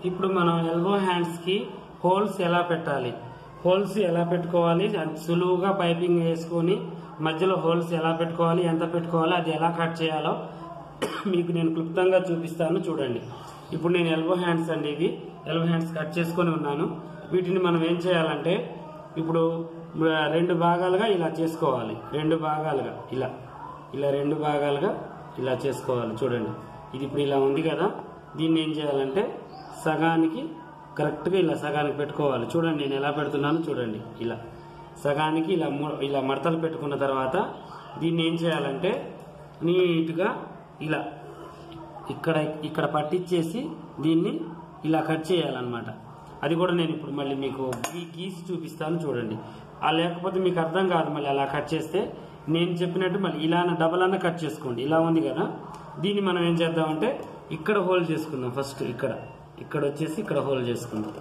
ఇప్పుడు మనం elbow hands కి హోల్స్ ఎలా పెట్టాలి, హోల్స్ ఎలా పెట్టుకోవాలి, సులువుగా పైపింగ్ వేసుకొని మధ్యలో హోల్స్ ఎలా పెట్టుకోవాలి, ఎంత పెట్టుకోవాలి, అది ఎలా కట్ చేయాలో మీకు నేను క్లుప్తంగా చూపిస్తాను. చూడండి. ఇప్పుడు నేను ఎల్బో హ్యాండ్స్ అండి, ఇవి ఎల్బో హ్యాండ్స్ కట్ చేసుకొని ఉన్నాను. వీటిని మనం ఏం చేయాలంటే ఇప్పుడు 2 భాగాలుగా ఇలా చేసుకోవాలి. 2 భాగాలుగా ఇలా 2 భాగాలుగా ఇలా చేసుకోవాలి. చూడండి, ఇది ఇప్పుడు ఇలా ఉంది కదా, దీన్ని ఏం చేయాలంటే సగానికి కరెక్ట్గా ఇలా సగానికి పెట్టుకోవాలి. చూడండి నేను ఎలా పెడుతున్నాను చూడండి. ఇలా సగానికి ఇలా మడతలు పెట్టుకున్న తర్వాత దీన్ని ఏం చేయాలంటే నీట్గా ఇలా ఇక్కడ పట్టించేసి దీన్ని ఇలా కట్ చేయాలన్నమాట. అది కూడా నేను ఇప్పుడు మళ్ళీ మీకు గీసి చూపిస్తాను. చూడండి, లేకపోతే మీకు అర్థం కాదు. మళ్ళీ అలా కట్ చేస్తే నేను చెప్పినట్టు మళ్ళీ ఇలా డబల్ అన్న కట్ చేసుకోండి. ఇలా ఉంది కదా, దీన్ని మనం ఏం చేద్దామంటే ఇక్కడ హోల్డ్ చేసుకుందాం. ఫస్ట్ ఇక్కడ వచ్చేసి ఇక్కడ హోల్డ్ చేసుకుందాం.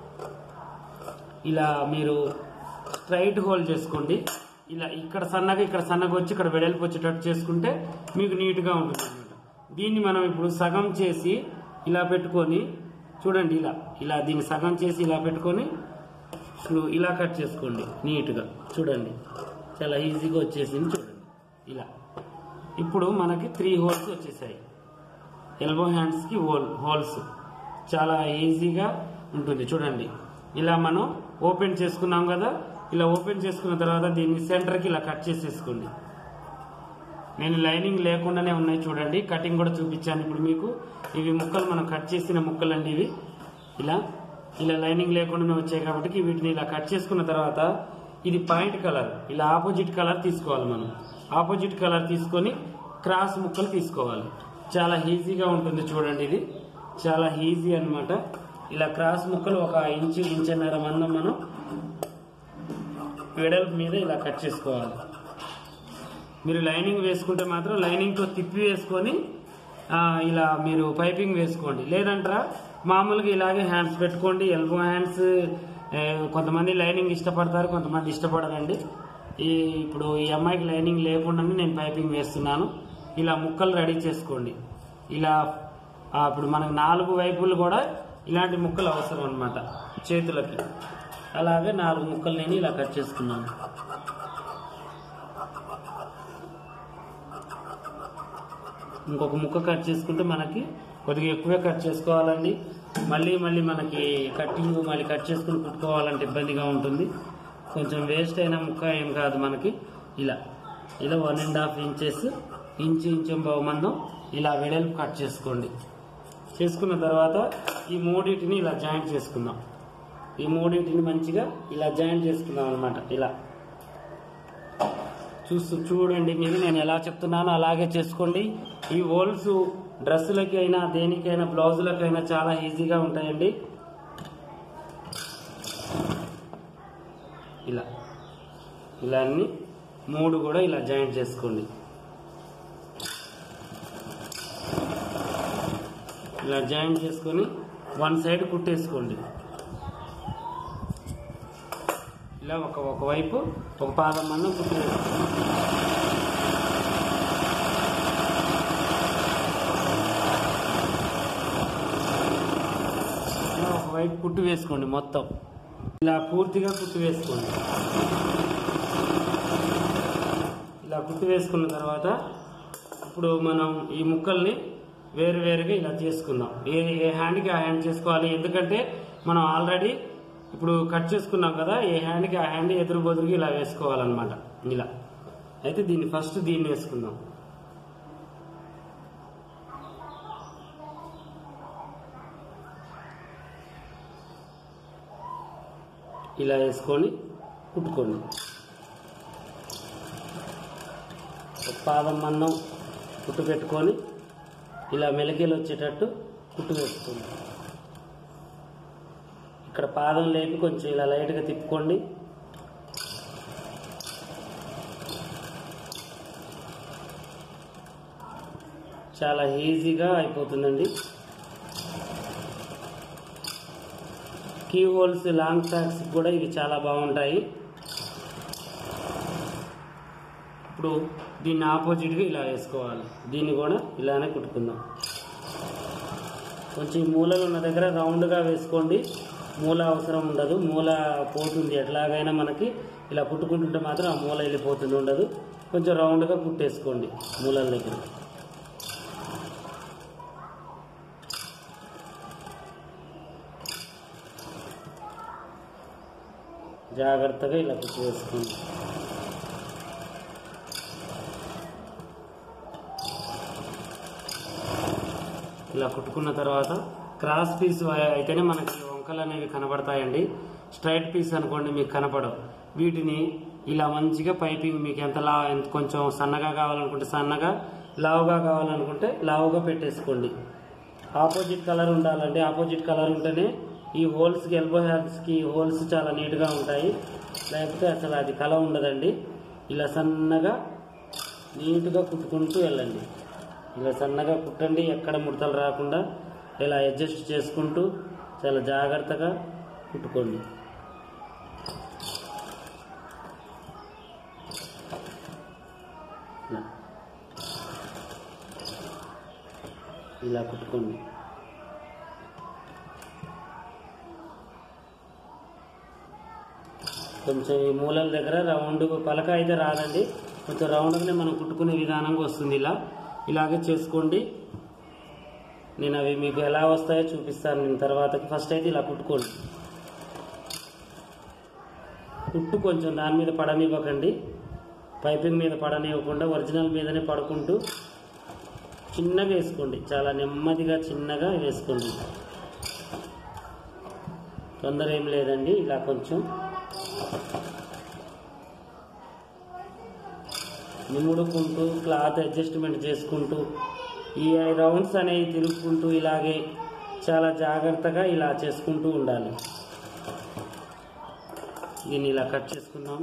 ఇలా మీరు స్ట్రైట్ హోల్డ్ చేసుకోండి. ఇలా ఇక్కడ సన్నగా వచ్చి ఇక్కడ వెడల్పు వచ్చేటట్టు చేసుకుంటే మీకు నీట్గా ఉంటుంది అన్నమాట. దీన్ని మనం ఇప్పుడు సగం చేసి ఇలా పెట్టుకొని చూడండి, ఇలా దీన్ని సగం చేసి ఇలా పెట్టుకొని ఇలా కట్ చేసుకోండి నీట్గా. చూడండి చాలా ఈజీగా వచ్చేసింది. చూడండి ఇలా ఇప్పుడు మనకి 3 హోల్స్ వచ్చేసాయి. ఎల్బో హ్యాండ్స్కి హోల్స్ చాలా ఈజీగా ఉంటుంది. చూడండి, ఇలా మనం ఓపెన్ చేసుకున్నాం కదా, ఇలా ఓపెన్ చేసుకున్న తర్వాత దీన్ని సెంటర్కి ఇలా కట్ చేసేసుకోండి. నేను లైనింగ్ లేకుండానే ఉన్నాయి చూడండి, కటింగ్ కూడా చూపించాను ఇప్పుడు మీకు. ఇవి ముక్కలు మనం కట్ చేసిన ముక్కలు అండి. ఇవి ఇలా లైనింగ్ లేకుండానే వచ్చాయి కాబట్టి వీటిని ఇలా కట్ చేసుకున్న తర్వాత ఇది పాయింట్ కలర్, ఇలా ఆపోజిట్ కలర్ తీసుకోవాలి. మనం ఆపోజిట్ కలర్ తీసుకొని క్రాస్ ముక్కలు తీసుకోవాలి. చాలా ఈజీగా ఉంటుంది చూడండి, ఇది చాలా ఈజీ అన్నమాట. ఇలా క్రాస్ ముక్కలు 1 ఇంచున్నర మందం మనం వెడల్పు మీద ఇలా కట్ చేసుకోవాలి. మీరు లైనింగ్ వేసుకుంటే మాత్రం లైనింగ్తో తిప్పి వేసుకొని ఇలా మీరు పైపింగ్ వేసుకోండి. లేదంటారా మామూలుగా ఇలాగే హ్యాండ్స్ పెట్టుకోండి. ఎల్బో హ్యాండ్స్ కొంతమంది లైనింగ్ ఇష్టపడతారు, కొంతమంది ఇష్టపడరండి. ఇప్పుడు ఈ అమ్మాయికి లైనింగ్ లేకుండానే నేను పైపింగ్ వేస్తున్నాను. ఇలా ముక్కలు రెడీ చేసుకోండి. ఇలా ఇప్పుడు మనకు 4 వైపులు కూడా ఇలాంటి ముక్కలు అవసరం అన్నమాట చేతులకి. అలాగే 4 ముక్కలు నేను ఇలా కట్ చేసుకున్నాను. ఇంకొక ముక్క కట్ చేసుకుంటే మనకి కొద్దిగా ఎక్కువే కట్ చేసుకోవాలండి. మళ్ళీ మనకి కటింగ్ మళ్ళీ కట్ చేసుకుని కుట్టుకోవాలంటే ఇబ్బందిగా ఉంటుంది. కొంచెం వేస్ట్ అయిన ముక్క ఏం కాదు మనకి. ఇలా 1.5 ఇంచెస్ ఇంచు మందం ఇలా వెడల్పు కట్ చేసుకోండి. చేసుకున్న తర్వాత ఈ 3 ఇలా జాయింట్ చేసుకుందాం. ఈ 3 మంచిగా ఇలా జాయింట్ చేసుకుందాం అనమాట. ఇలా చూడండి, మీరు నేను ఎలా చెప్తున్నానో అలాగే చేసుకోండి. ఈ హోల్స్ డ్రెస్సులకి అయినా దేనికైనా బ్లౌజులకైనా చాలా ఈజీగా ఉంటాయండి. ఇలా అన్ని 3 కూడా ఇలా జాయింట్ చేసుకోండి. ఇలా జాయింట్ చేసుకొని 1 సైడ్ కుట్టేసుకోండి. ఇలా ఒకవైపు ఒక పాదం మందం కుట్టు వేసుకోండి. ఇలా ఒకవైపు కుట్టు వేసుకోండి. మొత్తం ఇలా పూర్తిగా కుట్టు వేసుకోండి. ఇలా కుట్టు వేసుకున్న తర్వాత ఇప్పుడు మనం ఈ ముక్కల్ని వేరువేరుగా ఇలా చేసుకుందాం. ఏ హ్యాండ్కి ఆ హ్యాండ్ చేసుకోవాలి. ఎందుకంటే మనం ఆల్రెడీ ఇప్పుడు కట్ చేసుకున్నాం కదా, ఏ హ్యాండ్కి ఆ హ్యాండ్ ఎదురు బదురుగా ఇలా వేసుకోవాలన్నమాట. ఇలా అయితే ఫస్ట్ దీన్ని వేసుకుందాం. ఇలా వేసుకొని కుట్టుకోండి. ఒక పాదం మందం కుట్టు పెట్టుకొని ఇలా మెలికలు వచ్చేటట్టు కుట్టు వేసుకోండి. ఇక్కడ పాదం లేపి కొంచెం ఇలా లైట్గా తిప్పుకోండి. చాలా ఈజీగా అయిపోతుందండి. కీ హోల్స్ లాంగ్ ఫ్రాక్స్ కూడా ఇవి చాలా బాగుంటాయి. ఇప్పుడు దీన్ని ఆపోజిట్గా ఇలా వేసుకోవాలి. దీన్ని కూడా ఇలానే కుట్టుకుందాం. కొంచెం ఈ మూలలు ఉన్న దగ్గర రౌండ్గా వేసుకోండి. మూల అవసరం ఉండదు, మూల పోతుంది. ఎట్లాగైనా మనకి ఇలా కుట్టుకుంటుంటే మాత్రం ఆ మూల వెళ్ళిపోతుంది, ఉండదు. కొంచెం రౌండ్గా కుట్టేసుకోండి మూలల దగ్గర. జాగ్రత్తగా ఇలా కుట్టి వేసుకోండి. ఇలా కుట్టుకున్న తర్వాత క్రాస్ పీస్ అయితేనే మనకి వంకలు అనేవి కనబడతాయండి. స్ట్రైట్ పీస్ అనుకోండి మీకు కనపడవు. వీటిని ఇలా మంచిగా పైపింగ్ మీకు ఎంత కొంచెం సన్నగా కావాలనుకుంటే సన్నగా, లావుగా కావాలనుకుంటే లావుగా పెట్టేసుకోండి. ఆపోజిట్ కలర్ ఉండాలండి. ఆపోజిట్ కలర్ ఉంటేనే ఈ హోల్స్కి, ఎల్బో హ్యాండ్స్కి హోల్స్ చాలా నీట్గా ఉంటాయి. లేకపోతే అసలు అది కల ఉండదండి. ఇలా సన్నగా నీట్గా కుట్టుకుంటూ వెళ్ళండి. ఇలా సన్నగా కుట్టండి, ఎక్కడ ముడతలు రాకుండా ఇలా అడ్జస్ట్ చేసుకుంటూ చాలా జాగ్రత్తగా కుట్టుకోండి. ఇలా కుట్టుకోండి. కొంచెం ఈ మూలల దగ్గర రౌండ్ పలక అయితే రాదండి, కొంచెం రౌండ్గానే మనం కుట్టుకునే విధానంగా వస్తుంది. ఇలాగే చేసుకోండి. నేను అవి మీకు ఎలా వస్తాయో చూపిస్తాను నేను తర్వాత. ఫస్ట్ అయితే ఇలా కుట్టుకోండి. కుట్టు కొంచెం దాని మీద పడనివ్వకండి, పైపింగ్ మీద పడనివ్వకుండా ఒరిజినల్ మీదనే పడుకుంటూ చిన్నగా వేసుకోండి. చాలా నెమ్మదిగా చిన్నగా వేసుకోండి. తొందర ఏం లేదండి. ఇలా కొంచెం నిముడుకుంటూ క్లాత్ అడ్జస్ట్మెంట్ చేసుకుంటూ ఈ రౌండ్స్ అనేవి తిరుగుకుంటూ ఇలాగే చాలా జాగ్రత్తగా ఇలా చేసుకుంటూ ఉండాలి. దీన్ని ఇలా కట్ చేసుకున్నాం,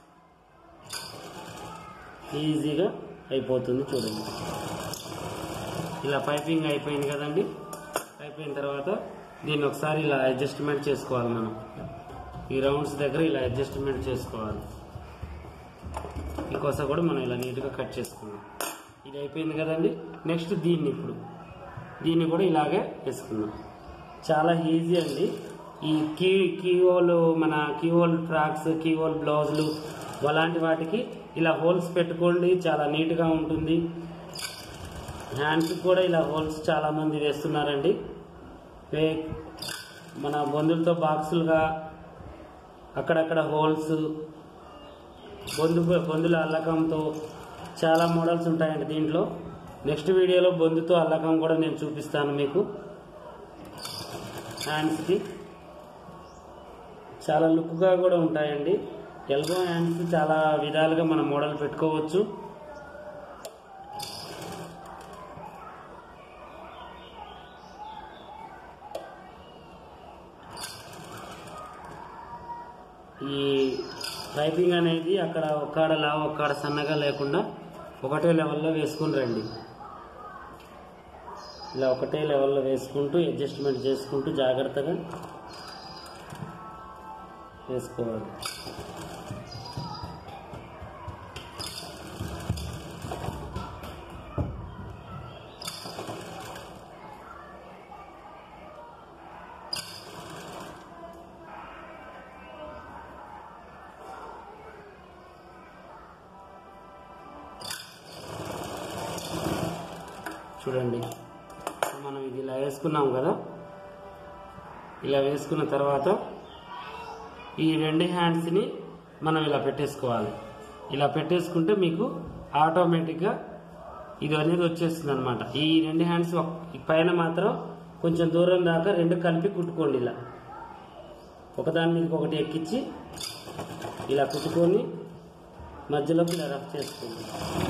ఈజీగా అయిపోతుంది. చూడండి, ఇలా పైపింగ్ అయిపోయింది కదండి. అయిపోయిన తర్వాత దీన్ని ఒకసారి ఇలా అడ్జస్ట్మెంట్ చేసుకోవాలి. మనం ఈ రౌండ్స్ దగ్గర ఇలా అడ్జస్ట్మెంట్ చేసుకోవాలి. ఈ కొస కూడా మనం ఇలా నీట్గా కట్ చేసుకున్నాం. ఇది అయిపోయింది కదండి. నెక్స్ట్ దీన్ని కూడా ఇలాగే వేసుకున్నాం. చాలా ఈజీ అండి. ఈ కీహోల్, మన కీహోల్ ఫ్రాక్స్, కీహోల్ బ్లౌజులు అలాంటి వాటికి ఇలా హోల్స్ పెట్టుకోండి, చాలా నీట్గా ఉంటుంది. హ్యాండ్స్కి కూడా ఇలా హోల్స్ చాలామంది వేస్తున్నారండి. మన బొందులతో బాక్సులుగా అక్కడక్కడ హోల్స్, బొందుల అల్లకంతో చాలా మోడల్స్ ఉంటాయండి దీంట్లో. నెక్స్ట్ వీడియోలో బొందుతో అల్లకం కూడా నేను చూపిస్తాను మీకు. హ్యాండ్స్కి చాలా లుక్గా కూడా ఉంటాయండి. ఎల్బో హ్యాండ్స్ చాలా విధాలుగా మనం మోడల్ పెట్టుకోవచ్చు. ఈ పైపింగ్ అనేది అక్కడ ఒక్కడ లావు ఒక్కడ సన్నగా లేకుండా ఒకటే లెవెల్లో వేసుకుని రండి. ఇలా ఒకటే లెవెల్లో వేసుకుంటూ అడ్జస్ట్మెంట్ చేసుకుంటూ జాగ్రత్తగా వేసుకోవాలి. చూడండి, మనం ఇది ఇలా వేసుకున్నాం కదా. ఇలా వేసుకున్న తర్వాత ఈ రెండు హ్యాండ్స్ని మనం ఇలా పెట్టేసుకోవాలి. ఇలా పెట్టేసుకుంటే మీకు ఆటోమేటిక్గా ఇది అనేది వచ్చేస్తుంది అనమాట. ఈ రెండు హ్యాండ్స్ పైన మాత్రం కొంచెం దూరం దాకా రెండు కలిపి కుట్టుకోండి. ఇలా ఒకదాని మీదకి ఒకటి ఎక్కించి ఇలా కుట్టుకొని మధ్యలోకి ఇలా రఫ్ చేసుకోండి.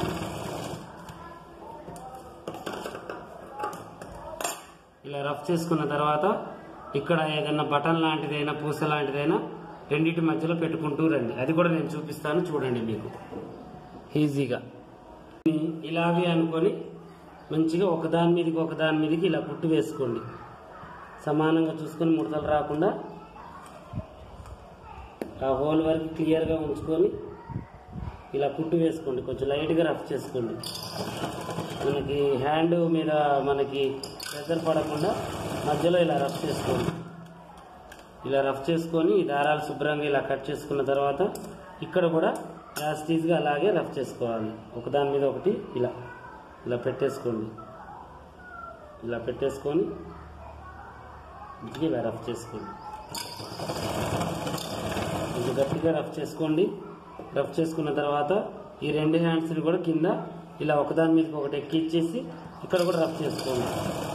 ఇలా రఫ్ చేసుకున్న తర్వాత ఇక్కడ ఏదైనా బటన్ లాంటిదైనా పూస లాంటిదైనా రెండింటి మధ్యలో పెట్టుకుంటూ రండి. అది కూడా నేను చూపిస్తాను, చూడండి మీకు ఈజీగా. ఇలాగే అనుకొని మంచిగా ఒకదాని మీదకి ఇలా కుట్టు వేసుకోండి. సమానంగా చూసుకొని ముడతలు రాకుండా ఆ హోల్ వరకు క్లియర్గా ఉంచుకొని ఇలా కుట్టు వేసుకోండి. కొంచెం లైట్గా రఫ్ చేసుకోండి. మనకి హ్యాండ్ మీద మనకి ప్రెషర్ పడకుండా మధ్యలో ఇలా రఫ్ చేసుకోండి. ఇలా రఫ్ చేసుకొని ఈ దారాలు శుభ్రంగా ఇలా కట్ చేసుకున్న తర్వాత ఇక్కడ కూడా యాస్టీజ్గా అలాగే రఫ్ చేసుకోవాలి. ఒకదాని మీద ఒకటి ఇలా ఇలా పెట్టేసుకోండి. ఇలా పెట్టేసుకొని ఇలా రఫ్ చేసుకోండి. కొంచెం గట్టిగా రఫ్ చేసుకోండి. రఫ్ చేసుకున్న తర్వాత ఈ రెండు హ్యాండ్స్ని కూడా కింద ఇలా ఒకదాని మీదకి ఒకటి ఎక్కిచ్చేసి ఇక్కడ కూడా రఫ్ చేసుకోండి.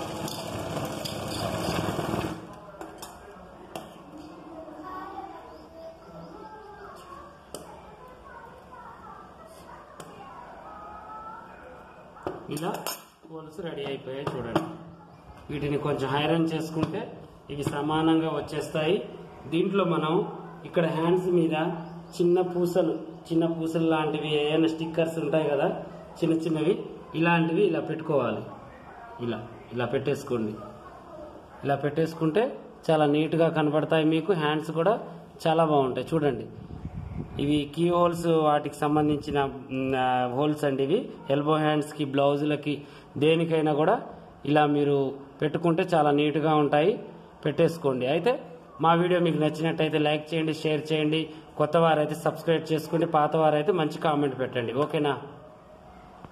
ఇలా హోల్స్ రెడీ అయిపోయాయి చూడండి. వీటిని కొంచెం ఐరన్ చేసుకుంటే ఇవి సమానంగా వచ్చేస్తాయి. దీంట్లో మనం ఇక్కడ హ్యాండ్స్ మీద చిన్న పూసలు లాంటివి ఏమైనా స్టిక్కర్స్ ఉంటాయి కదా చిన్న చిన్నవి, ఇలాంటివి ఇలా పెట్టుకోవాలి. ఇలా పెట్టేసుకోండి. ఇలా పెట్టేసుకుంటే చాలా నీట్గా కనపడతాయి. మీకు హ్యాండ్స్ కూడా చాలా బాగుంటాయి చూడండి. ఇవి కీ హోల్స్ వాటికి సంబంధించిన హోల్స్ అండి. ఇవి ఎల్బో హ్యాండ్స్కి, బ్లౌజులకి, దేనికైనా కూడా ఇలా మీరు పెట్టుకుంటే చాలా నీట్గా ఉంటాయి. పెట్టేసుకోండి. అయితే మా వీడియో మీకు నచ్చినట్టయితే లైక్ చేయండి, షేర్ చేయండి. కొత్త వారైతే సబ్స్క్రైబ్ చేసుకోండి. పాత వారైతే మంచి కామెంట్ పెట్టండి. ఓకేనా?